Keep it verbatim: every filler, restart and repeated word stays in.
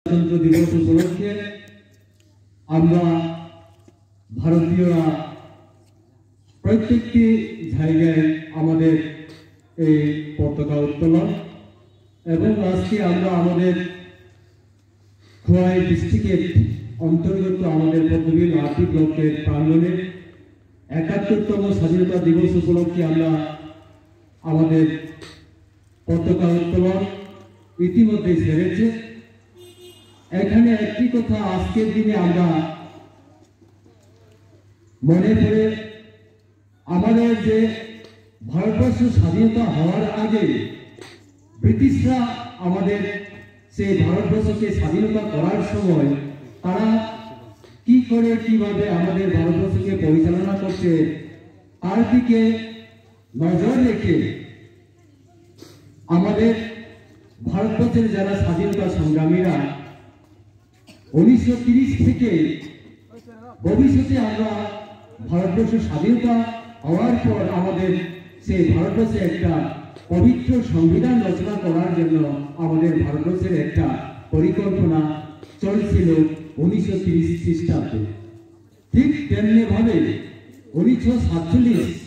গণতন্ত্র দিবস উপলক্ষে আমরা ভারতীয়রা প্রত্যেকটি জায়গায় আমাদের এই পতাকা উত্তোলন এবং আজকে আমরা আমাদের খোয়াই ডিস্ট্রিক্টের অন্তর্গত আমাদের পদ্মবিল আরটি ব্লকের প্রাঙ্গণে একাত্তরতম স্বাধীনতা দিবস উপলক্ষে আমরা আমাদের পতাকা উত্তোলন ইতিমধ্যে সেরেছে। এখানে একটি কথা আজকের দিনে আমরা মনে করে আমাদের যে ভারতবর্ষ স্বাধীনতা হওয়ার আগে ব্রিটিশরা আমাদের সেই ভারতবর্ষকে স্বাধীনতা করার সময় তারা কি করে কিভাবে আমাদের ভারতবর্ষকে পরিচালনা করছে তার দিকে নজর রেখে আমাদের ভারতবর্ষের যারা স্বাধীনতা সংগ্রামীরা উনিশশো তিরিশ থেকে ভবিষ্যতে আমরা ভারতবর্ষের স্বাধীনতা হওয়ার পর আমাদের সেই ভারতবর্ষে একটা পবিত্র সংবিধান রচনা করার জন্য আমাদের ভারতবর্ষের একটা পরিকল্পনা চলছিল উনিশশো তিরিশ খ্রিস্টাব্দে। ঠিক তেমনি ভাবে উনিশশো সাতচল্লিশ